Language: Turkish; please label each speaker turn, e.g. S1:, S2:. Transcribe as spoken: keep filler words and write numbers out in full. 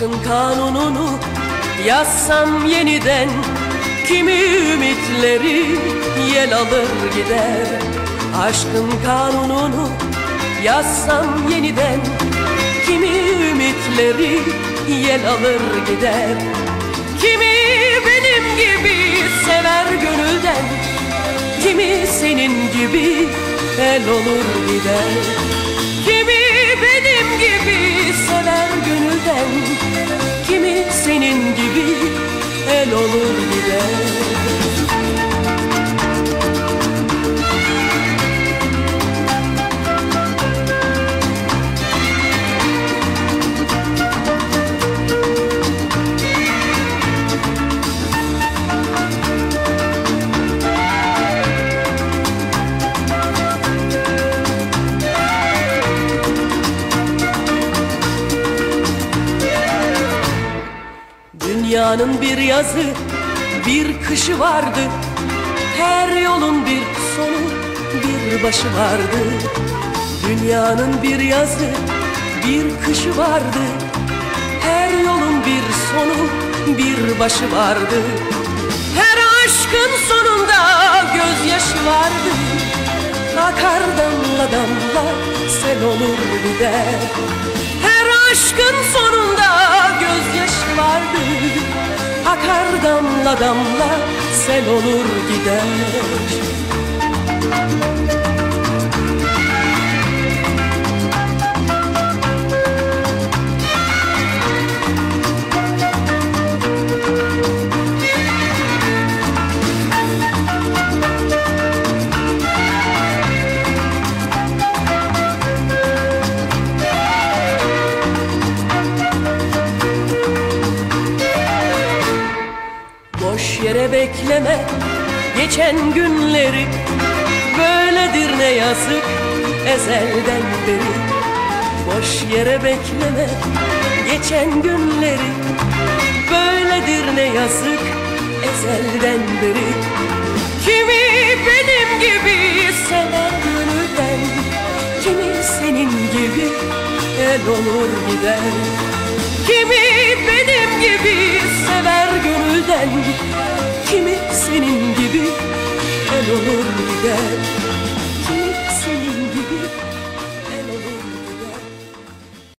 S1: Aşkın kanununu yazsam yeniden, kimi ümitleri yel alır gider. Aşkın kanununu yazsam yeniden, kimi ümitleri yel alır gider. Kimi benim gibi sever gönülden, kimi senin gibi el olur gider. Kimi benim gibi sever gönülden, kimi senin gibi el olur gider. Dünyanın bir yazı, bir kışı vardı. Her yolun bir sonu, bir başı vardı. Dünyanın bir yazı, bir kışı vardı. Her yolun bir sonu, bir başı vardı. Her aşkın sonunda gözyaşı vardı. Akar damla damla sel olur gider. Her aşkın sonunda gözyaşı vardı. Akar damla damla sel olur gider. Boş yere bekleme geçen günleri, böyledir ne yazık ezelden beri. Boş yere bekleme geçen günleri, böyledir ne yazık ezelden beri. Kimi benim gibi sever gönülden, kimi senin gibi el olur gider. Kimi benim gibi sever gönülden, kimi senin gibi el olur gider.